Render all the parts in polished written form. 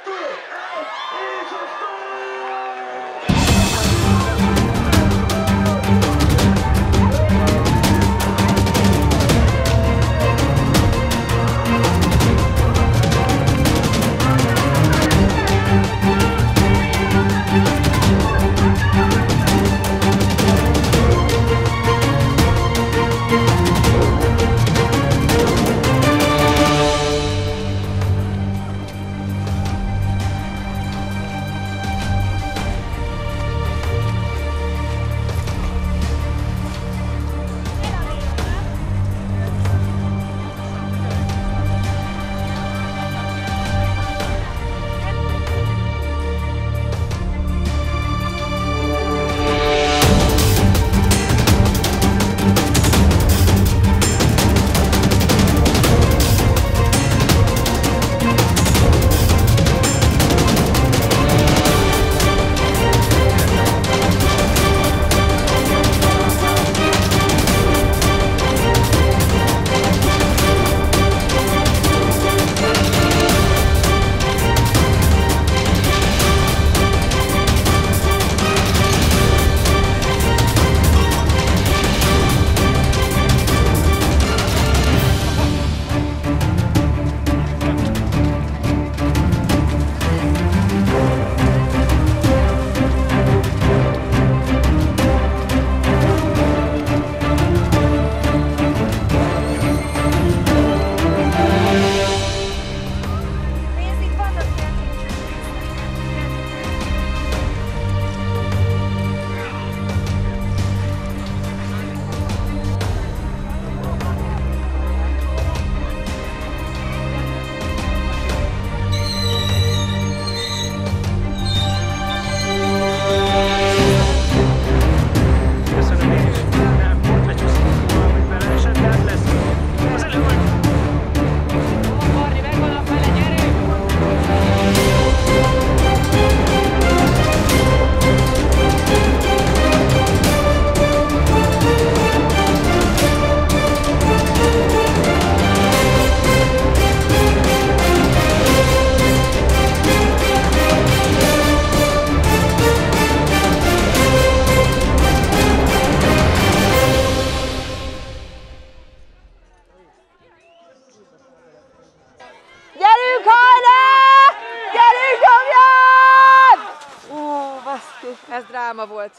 Ez dráma volt.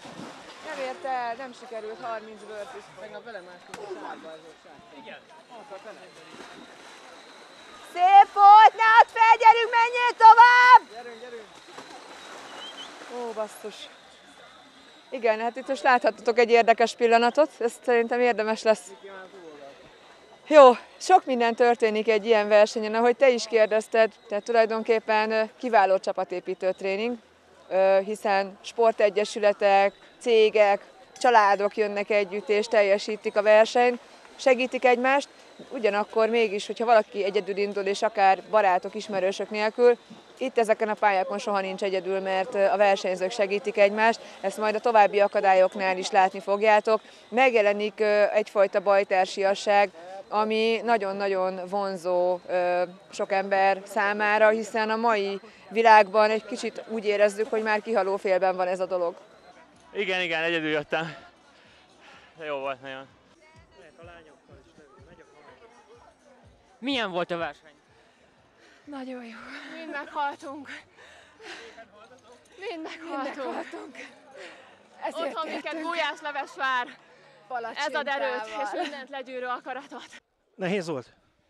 Nem érte el, nem sikerült 30 bört is. Tegnap belemástunk a sárba, ez a sár. Igen. Szép volt, ne add fel, gyerünk, menjél tovább! Gyerünk, gyerünk! Ó, basszus. Igen, hát itt most láthattatok egy érdekes pillanatot, ezt szerintem érdemes lesz. Jó, sok minden történik egy ilyen versenyen, ahogy te is kérdezted, tehát tulajdonképpen kiváló csapatépítő tréning, hiszen sportegyesületek, cégek, családok jönnek együtt és teljesítik a versenyt, segítik egymást, ugyanakkor mégis, hogyha valaki egyedül indul, és akár barátok, ismerősök nélkül, itt ezeken a pályákon soha nincs egyedül, mert a versenyzők segítik egymást, ezt majd a további akadályoknál is látni fogjátok. Megjelenik egyfajta bajtársiasság, ami nagyon-nagyon vonzó sok ember számára, hiszen a mai világban egy kicsit úgy érezzük, hogy már kihaló félben van ez a dolog. Igen, igen, egyedül jöttem. De jó volt nagyon. Milyen volt a verseny? Nagyon jó. Mind meghaltunk. Mind meghaltunk. Otthon minket gulyásleves vár. Ez ad erőt, és mindent legyűrő akaratot. Nehéz volt?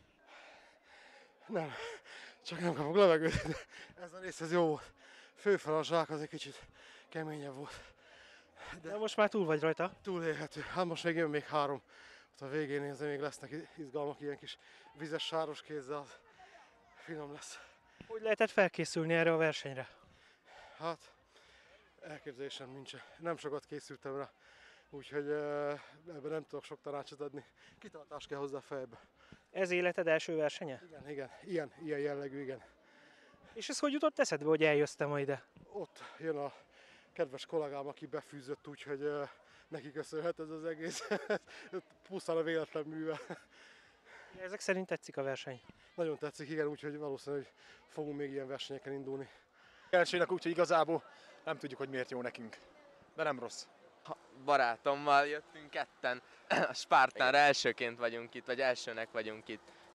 Nem, csak nem kapok levegőt. Ez a rész ez jó volt. Főfel a zsák az egy kicsit keményebb volt. De most már túl vagy rajta? Túlélhető. Hát most még jön még 3. Ott a végén nézni, még lesznek izgalmak, ilyen kis vizes sáros kézzel. Finom lesz. Hogy lehetett felkészülni erre a versenyre? Hát, elképzelésem nincsen. Nem sokat készültem rá, úgyhogy ebben nem tudok sok tanácsot adni. Kitartás kell hozzá a fejbe. Ez életed első versenye? Igen, igen. Ilyen jellegű, igen. És ez hogy jutott eszedbe, hogy eljöttem ma ide? Ott jön a kedves kollégám, aki befűzött, úgyhogy neki köszönhet ez az egész. Pusztán a véletlen műve. Ezek szerint tetszik a verseny. Nagyon tetszik, igen, úgyhogy valószínűleg fogunk még ilyen versenyeken indulni. Elsőnek úgyhogy igazából nem tudjuk, hogy miért jó nekünk. De nem rossz. Barátommal jöttünk ketten, a Spartanra elsőként vagyunk itt, vagy elsőnek vagyunk itt.